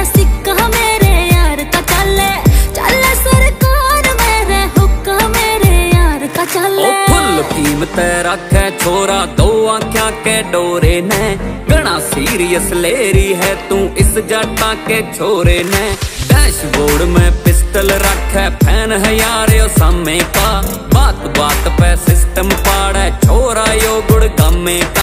सिक्का मेरे यार का चले, चले सरकार मेरे हुक्का मेरे यार का चले। फुल कीमत रखे छोरा दो आँखों के डोरे ने, घना सीरियस लेरी है तू इस जटा के छोरे ने। डैशबोर्ड में पिस्टल रखे फैन है यार यो सामे का, बात बात पे सिस्टम पाड़े छोरा यो गुड़ गमे का।